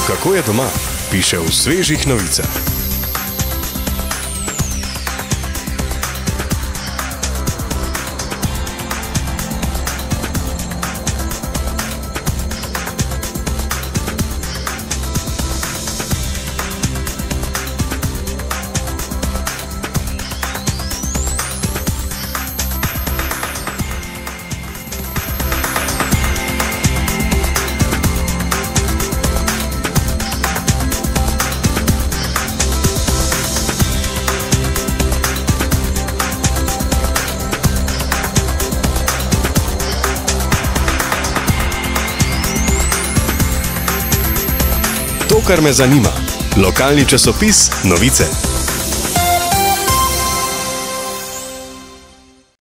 Kako je doma, piše v Svežih novicah. To, kar me zanima. Lokalni časopis Novice.